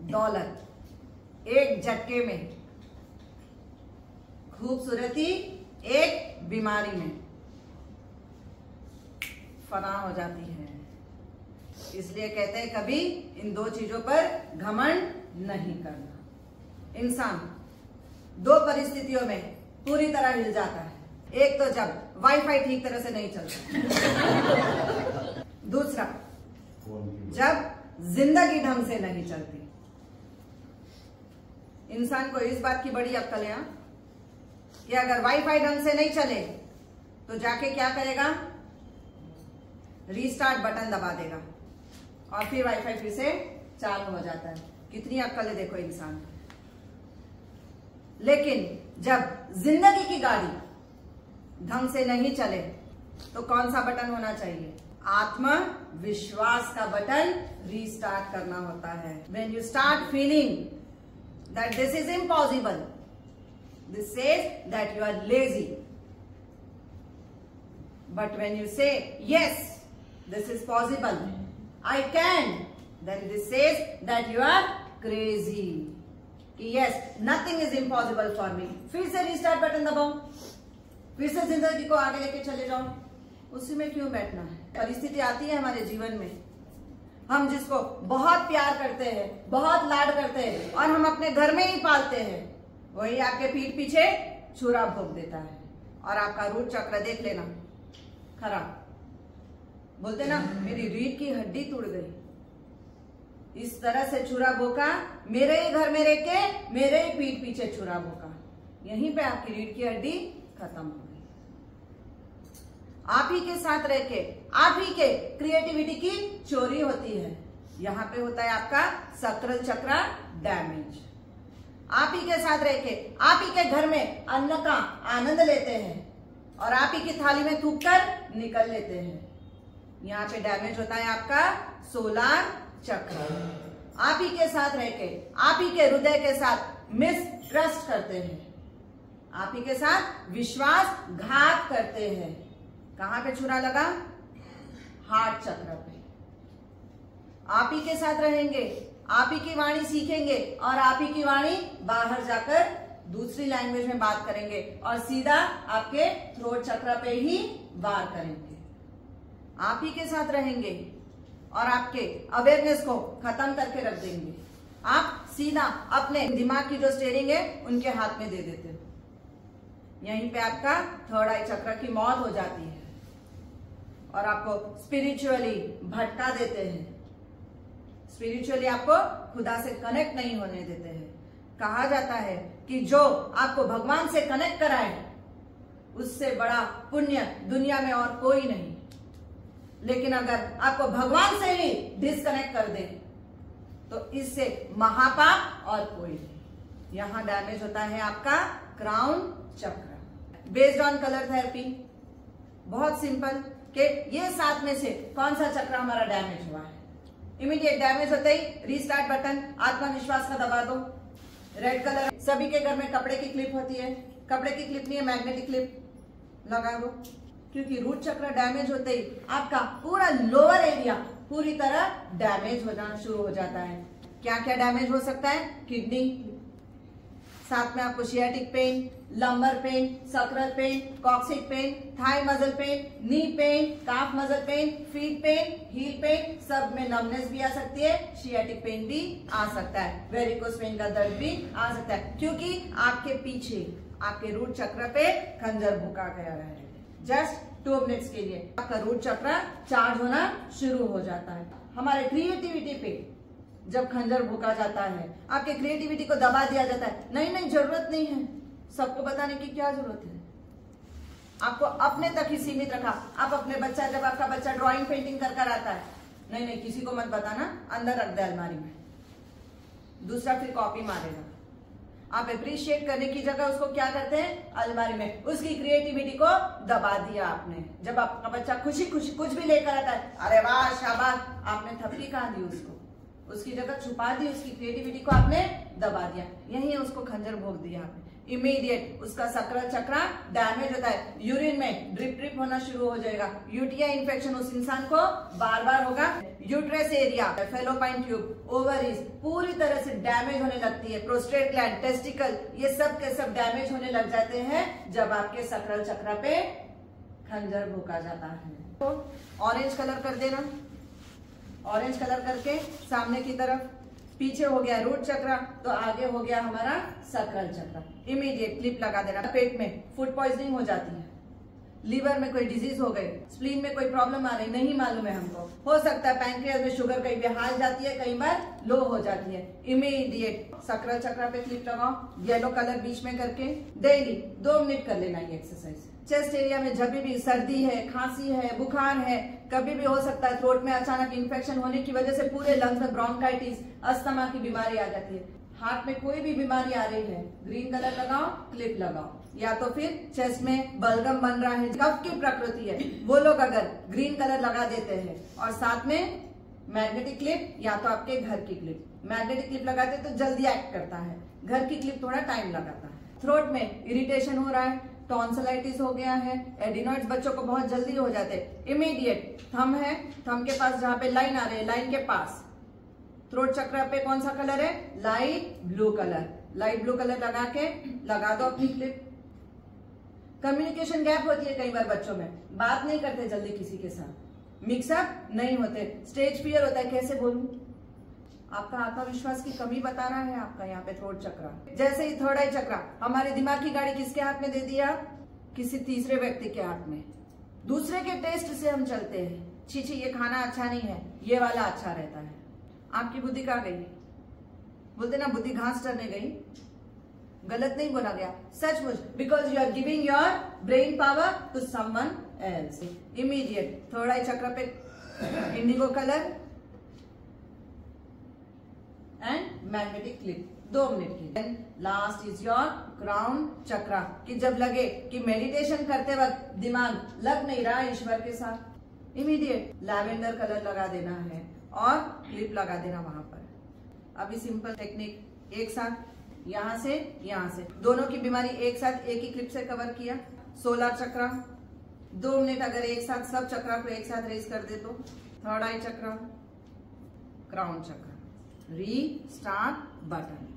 दौलत एक झटके में, खूबसूरती एक बीमारी में फना हो जाती है। इसलिए कहते हैं कभी इन दो चीजों पर घमंड नहीं करना। इंसान दो परिस्थितियों में पूरी तरह हिल जाता है। एक तो जब वाईफाई ठीक तरह से नहीं चलता, दूसरा जब जिंदगी ढंग से नहीं चलती। इंसान को इस बात की बड़ी अक्ल है कि अगर वाईफाई ढंग से नहीं चले तो जाके क्या करेगा, रीस्टार्ट बटन दबा देगा और फिर वाईफाई फिर से चालू हो जाता है। कितनी अक्ल है देखो इंसान। लेकिन जब जिंदगी की गाड़ी ढंग से नहीं चले तो कौन सा बटन होना चाहिए? आत्मविश्वास का बटन रीस्टार्ट करना होता है। When you start feeling that this is impossible, this says that you are lazy. But when you say yes, this is possible, I can, then this says that you are crazy. कि yes, nothing is impossible for me. फिर से restart button दबाओ, फिर से जिंदगी को आगे लेके चले जाओ। उसी में क्यों बैठना है? परिस्थिति आती है हमारे जीवन में, हम जिसको बहुत प्यार करते हैं, बहुत लाड करते हैं और हम अपने घर में ही पालते हैं, वही आपके पीठ पीछे छुरा भोंक देता है और आपका रूट चक्र देख लेना खराब। बोलते ना, मेरी रीढ़ की हड्डी टूट गई। इस तरह से छुरा भोंका, मेरे ही घर में रह के मेरे ही पीठ पीछे छुरा भोंका, यहीं पे आपकी रीढ़ की हड्डी खत्म हो गई। आप ही के साथ रह के आप ही के क्रिएटिविटी की चोरी होती है। यहाँ पे होता है आपका सक्र चक्र डैमेज। आप ही के साथ रह के आप ही के घर में अन्न का आनंद लेते हैं और आप ही की थाली में थूक कर निकल लेते हैं। यहाँ पे डैमेज होता है आपका सोलार चक्र। आप ही के साथ रह के आप ही के हृदय के साथ मिसट्रस्ट करते हैं, आप ही के साथ विश्वासघात करते हैं। कहां पे छुरा लगा? हार्ट चक्र पे। आप ही के साथ रहेंगे, आप ही की वाणी सीखेंगे और आप ही की वाणी बाहर जाकर दूसरी लैंग्वेज में बात करेंगे और सीधा आपके थ्रोट चक्र पे ही वार करेंगे। आप ही के साथ रहेंगे और आपके अवेयरनेस को खत्म करके रख देंगे। आप सीधा अपने दिमाग की जो स्टीयरिंग है उनके हाथ में दे देते हो। यहीं पे आपका थर्ड आई चक्र की मौत हो जाती है और आपको स्पिरिचुअली भटका देते हैं। स्पिरिचुअली आपको खुदा से कनेक्ट नहीं होने देते हैं। कहा जाता है कि जो आपको भगवान से कनेक्ट कराए उससे बड़ा पुण्य दुनिया में और कोई नहीं। लेकिन अगर आपको भगवान से ही डिस्कनेक्ट कर दे तो इससे महापाप और कोई नहीं। यहां डैमेज होता है आपका crown chakra. Based on colour therapy, बहुत सिंपल कि ये 7 में से कौन सा चक्र हमारा डैमेज हुआ है। इमीडिएट डैमेज होते ही रीस्टार्ट बटन आत्मविश्वास का दबा दो। रेड कलर, सभी के घर में कपड़े की क्लिप होती है, कपड़े की क्लिप नहीं है, मैग्नेटिक क्लिप लगा दो। क्योंकि रूट चक्र डैमेज होते ही आपका पूरा लोअर एरिया पूरी तरह डैमेज होना शुरू हो जाता है। क्या क्या डैमेज हो सकता है? किडनी, साथ में आपको sciatic pain, lumbar pain, sacral pain, coccyx pain, thigh muscle pain, knee pain, calf muscle pain, feet pain, heel pain, सब में नमनेस भी आ सकती है, सियाटिक पेन भी आ सकता है, वेरिकोस वेन का दर्द भी आ सकता है। क्योंकि आपके पीछे आपके रूट चक्र पे खंजर भुका गया है। जस्ट 2 मिनट्स के लिए आपका रूट चक्र चार्ज होना शुरू हो जाता है। हमारे क्रिएटिविटी पे जब खंजर भुका जाता है, आपके क्रिएटिविटी को दबा दिया जाता है। नहीं, जरूरत नहीं है, सबको बताने की क्या जरूरत है। आपको अपने तक ही सीमित रखा। आप अपने बच्चा, जब आपका बच्चा ड्राइंग पेंटिंग कर कर आता है, नहीं किसी को मत बताना, अंदर रख दे अलमारी में, दूसरा फिर कॉपी मारेगा। आप अप्रिशिएट करने की जगह उसको क्या करते हैं? अलमारी में उसकी क्रिएटिविटी को दबा दिया आपने। जब आपका बच्चा खुशी खुशी कुछ भी लेकर आता है, अरे वाह शाबाश, आपने थप्पी कहाँ दी उसको? उसकी जगह छुपा दी, उसकी क्रिएटिविटी को आपने दबा दिया, यही उसको खंजर भोंक दिया आपने। इमीडिएट उसका सक्राल चक्र डैमेज होता है, यूरिन में ड्रिप होना शुरू हो जाएगा, यूटीआई इन्फेक्शन उस इंसान को बार बार होगा, uterus area, fallopian tube, ovaries पूरी तरह से डैमेज होने लगती है, प्रोस्टेट ग्लैंड, टेस्टिकल, ये सब के सब डैमेज होने लग जाते हैं जब आपके सक्राल चक्र पे खंजर भोंका जाता है। तो ऑरेंज कलर कर देना, ऑरेंज कलर करके सामने की तरफ, पीछे हो गया रूट चक्र तो आगे हो गया हमारा सक्राल चक्र। इमीडिएट क्लिप लगा देना। पेट में फूड पॉइजनिंग हो जाती है, लीवर में कोई डिजीज हो गई, स्प्लीन में कोई प्रॉब्लम आ रही, नहीं मालूम है हमको, हो सकता है पैंक्रियाज में शुगर कहीं पे हार जाती है, कई बार लो हो जाती है, इमीडिएट सक्राल चक्र पे क्लिप लगाओ, येलो कलर बीच में करके डेली 2 मिनट कर लेना ये एक्सरसाइज। चेस्ट एरिया में जब भी सर्दी है, खांसी है, बुखार है, कभी भी हो सकता है थ्रोट में अचानक इन्फेक्शन होने की वजह से पूरे लंग्स में ब्रोंकाइटिस, अस्थमा की बीमारी आ जाती है, हार्ट में कोई भी बीमारी आ रही है, ग्रीन कलर लगाओ, क्लिप लगाओ। या तो फिर चेस्ट में बलगम बन रहा है, कफ की प्रकृति है, वो लोग अगर ग्रीन कलर लगा देते हैं और साथ में मैग्नेटिक क्लिप या तो आपके घर की क्लिप, मैग्नेटिक क्लिप लगाते तो जल्दी एक्ट करता है, घर की क्लिप थोड़ा टाइम लगाता है। थ्रोट में इरिटेशन हो रहा है, टॉन्सिलाइटिस हो गया है, एडिनॉइड्स बच्चों को बहुत जल्दी हो जाते हैं, इमीडिएट थंब है, थंब के पास जहां पे लाइन आ रही है, लाइन के पास थ्रोट चक्र पे कौन सा कलर है, light blue colour, light blue colour लगा के लगा दो अपनी क्लिप। कम्युनिकेशन गैप होती है कई बार बच्चों में, बात नहीं करते जल्दी किसी के साथ, मिक्सअप नहीं होते, स्टेज फियर होता है, कैसे बोलूं, आपका आत्मविश्वास की कमी बता रहा है आपका यहाँ पे थ्रोट चक्र। जैसे ही थर्ड आई चक्र, हमारी दिमाग की गाड़ी किसके हाथ में दे दिया, किसी तीसरे व्यक्ति के हाथ में, दूसरे के टेस्ट से हम चलते हैं, छी ये खाना अच्छा नहीं है, ये वाला अच्छा रहता है। आपकी बुद्धि कहाँ गई, बोलते ना बुद्धि घास चरने गई, गलत नहीं बोला गया, सचमुच, because you are giving your brain power to someone else. Immediate third eye chakra पे indigo colour and magnetic clip 2 minute की। Last is your crown chakra, कि जब लगे कि मेडिटेशन करते वक्त दिमाग लग नहीं रहा ईश्वर के साथ, इमीडिएट लैवेंडर कलर लगा देना है और क्लिप लगा देना वहां पर। अभी सिंपल टेक्निक, एक साथ यहां से यहां से, दोनों की बीमारी एक साथ एक ही क्लिप से कवर किया। 16 चक्र 2 मिनट अगर एक साथ सब चक्र को एक साथ रेस कर दे तो, थर्ड आई चक्र, क्राउन चक्र, री स्टार्ट बटन।